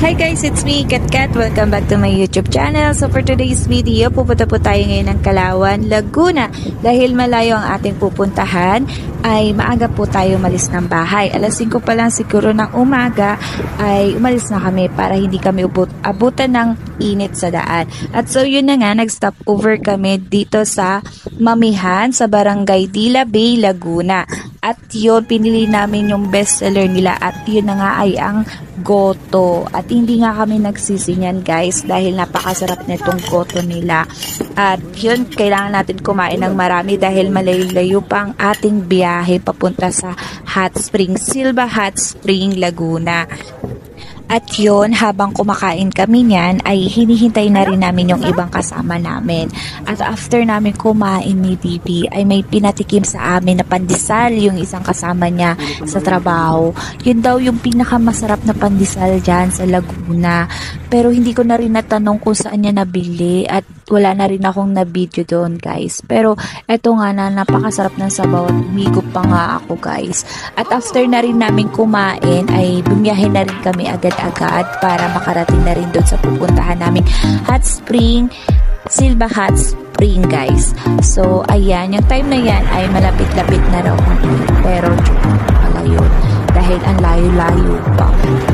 Hi guys, it's me, Kat. Welcome back to my YouTube channel. So for today's video, pupunta po tayo ngayon ng Kalawan, Laguna. Dahil malayo ang ating pupuntahan, ay maaga po tayo umalis ng bahay. Alas 5 pa lang siguro ng umaga ay umalis na kami para hindi kami abutan ng init sa daan. At so yun na nga, nag-stop over kami dito sa Mamihan sa Barangay Dila Bay, Laguna. At yun, pinili namin yung bestseller nila at yun na nga ay ang goto. At hindi nga kami nagsisinyan guys dahil napakasarap nitong goto nila. At yun, kailangan natin kumain ng marami dahil malayo-layo pa ang ating biyahe papunta sa Hot Spring, Silva Hot Spring, Laguna. At yun, habang kumakain kami niyan, ay hinihintay na rin namin yung ibang kasama namin. At after namin kumain ni Bibi, ay may pinatikim sa amin na pandesal yung isang kasama niya sa trabaho. Yun daw yung pinakamasarap na pandesal dyan sa Laguna. Pero hindi ko na rin natanong kung saan niya nabili at wala na rin akong na-video doon guys. Pero eto nga na, napakasarap ng sabaw at humigop pa nga ako guys. At after na rin namin kumain, ay bumiyahe na rin kami agad-agad para makarating na rin doon sa pupuntahan namin Hot Spring, Silva Hot Spring guys. So ayan, yung time na yan ay malapit-lapit na raw kami. Pero pala yun, dahil ang layo-layo pa.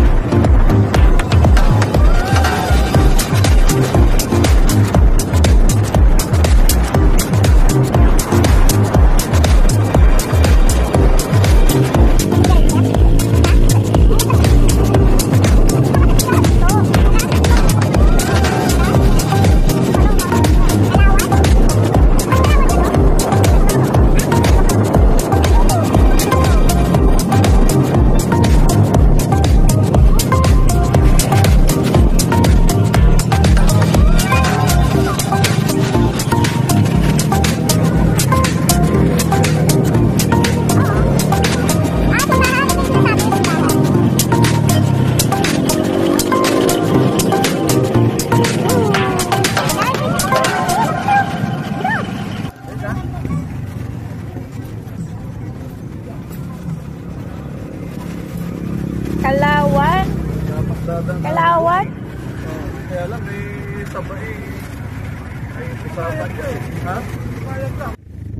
Kalawan? Kalawan? Kaya lang, may sabay. Ay, kasama niya eh. Ha? Mayag lang.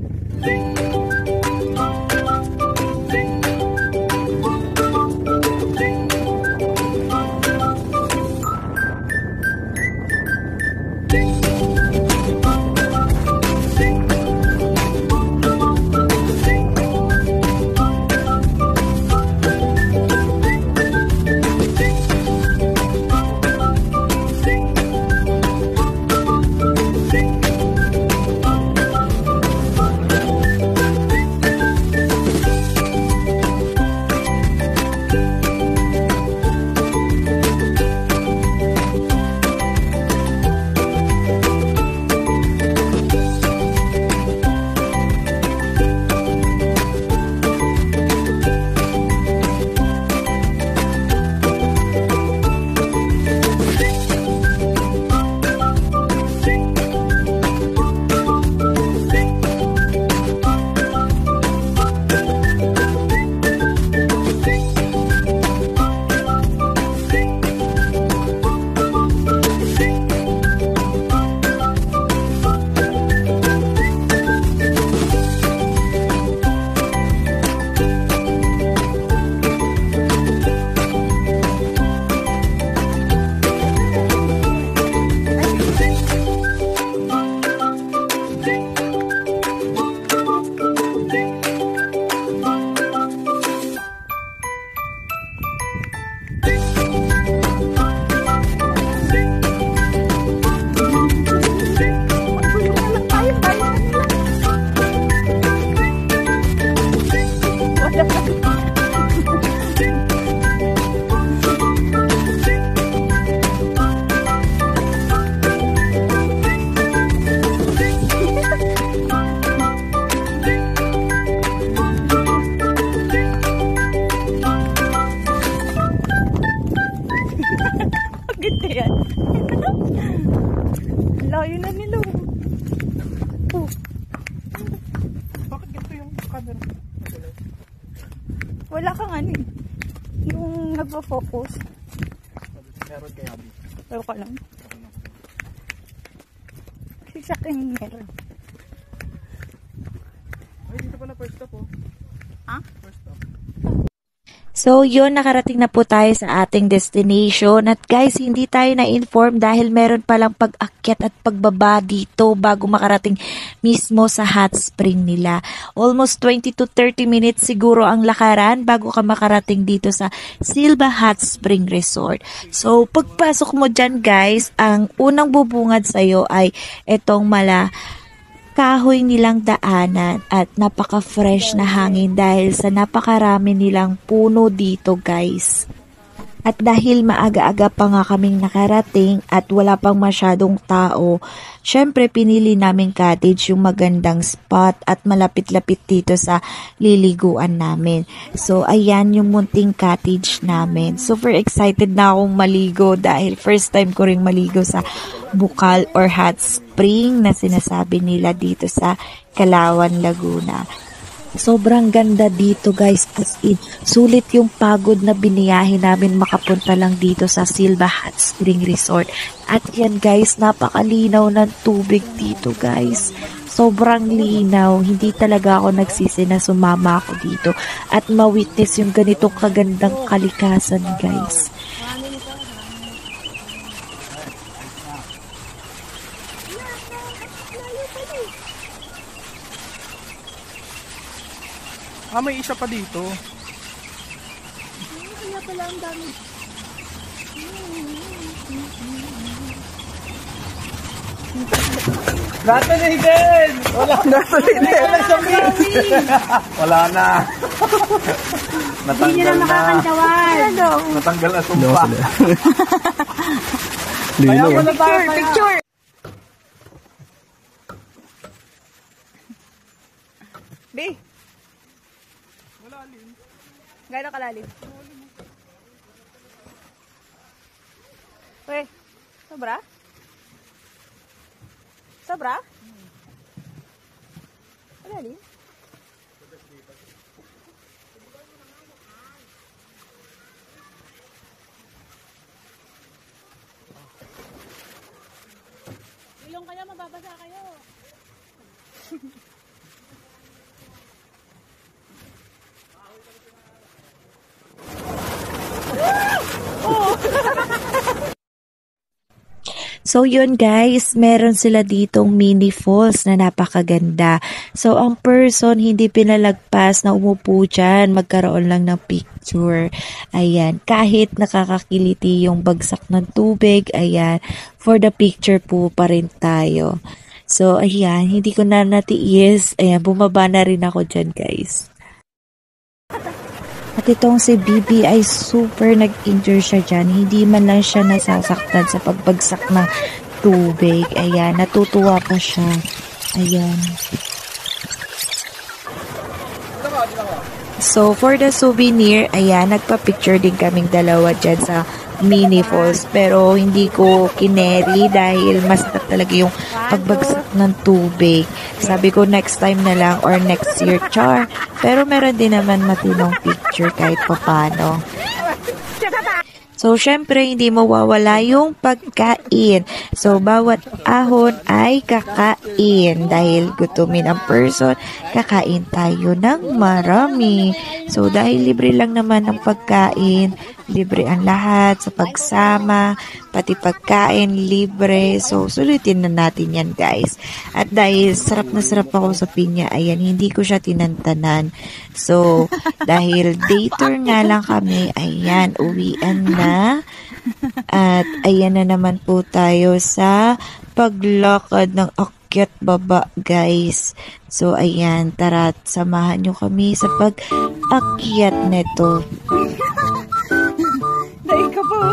Layo na nila. Oh. Bakit ganito yung camera? Wala kang ano eh. Yung nagpo-focus. Meron kaya Abi. Pero ko lang. Kasi sa akin meron. Ay, dito pa na first stop oh. Ha? First stop. So, yun, nakarating na po tayo sa ating destination. At guys, hindi tayo na-inform dahil meron palang pag-akyat at pagbaba dito bago makarating mismo sa hot spring nila. Almost 20 to 30 minutes siguro ang lakaran bago ka makarating dito sa Silva Hot Spring Resort. So, pagpasok mo dyan guys, ang unang bubungad sa'yo ay itong kahoy nilang daanan at napaka-fresh na hangin dahil sa napakarami nilang puno dito guys. At dahil maaga-aga pa nga kaming nakarating at wala pang masyadong tao, syempre pinili namin cottage yung magandang spot at malapit-lapit dito sa liliguan namin. So ayan yung munting cottage namin. Super excited na akong maligo dahil first time ko ring maligo sa bukal or hot spring na sinasabi nila dito sa Calauan, Laguna. Sobrang ganda dito guys, as in, sulit yung pagod na biniyahe namin makapunta lang dito sa Silva Hot Spring Resort. At yan guys, napakalinaw ng tubig dito guys. Sobrang linaw, hindi talaga ako nagsisi na sumama ako dito at ma-witness yung ganitong kagandang kalikasan guys. Ah, may isa pa dito. Kaya pala ang dami. Gato na Hiden! Wala na Wala na. Hindi nyo na makakantawan. Natanggal na sumpa. Kaya wala tayo. Picture! Be! Gano'ng kalalim? Uy, sobra? Sobra? Kalalim? Ilong kayo, mababasa kayo. So yun guys, meron sila ditong mini falls na napakaganda. So ang person hindi pinalagpas na umupo dyan, magkaroon lang ng picture. Ayan, kahit nakakakiliti yung bagsak ng tubig, ayan, for the picture po pa rin tayo. So ayan, hindi ko na natiis, ayan, bumaba na rin ako dyan guys. At itong si Bibi ay super nag-injure siya dyan. Hindi man lang siya nasasaktan sa pagbagsak ng tubig. Ayan, natutuwa pa siya. Ayan. So, for the souvenir, ayan, nagpa-picture din kaming dalawa dyan sa mini falls. Pero hindi ko kineri dahil mas na talaga yung pagbagsak ng tubig. Sabi ko next time na lang or next year, char. Pero meron din naman matinong picture kahit papano. So, syempre, hindi mawawala yung pagkain. So, bawat ahon ay kakain. Dahil gutumin ang person, kakain tayo ng marami. So, dahil libre lang naman ang pagkain, libre ang lahat sa pagsama, pati pagkain, libre. So, sulitin na natin yan, guys. At dahil sarap na sarap ako sa pinya, ayan, hindi ko siya tinantanan. So, dahil dater nga lang kami, ayan, uwian na. At ayan na naman po tayo sa paglakad ng akyat baba, guys. So, ayan, tara, samahan nyo kami sa pag-akyat neto. Dahil ka po.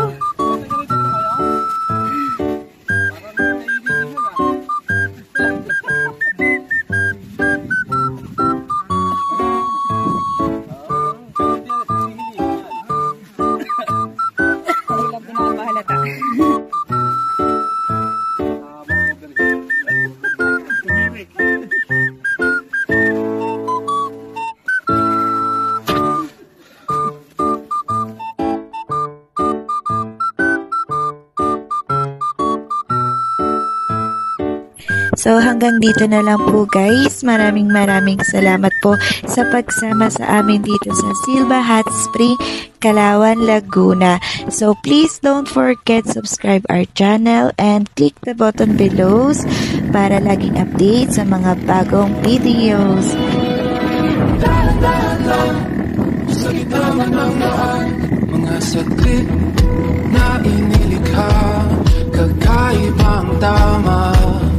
So hanggang dito na lang po guys. Maraming salamat po sa pagsama sa amin dito sa Silva Hot Spring, Calauan, Laguna. So please don't forget subscribe our channel and click the button below para laging update sa mga bagong videos. Sa gitna ng daan, mga saglit na inilikha, kakaibang tama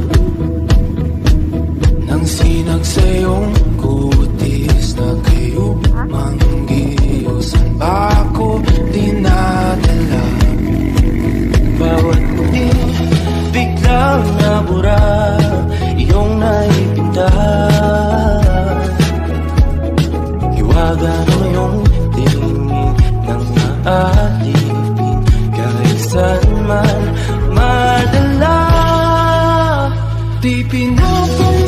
nang sinag sa iyong kutis na kayo manggiyosan ba ako dinadala? Bawat puti biglang nabura, iyong naipinta. Hiwaga ng iyong tingin ng maalipin, kahit saan man madala. Di pinapala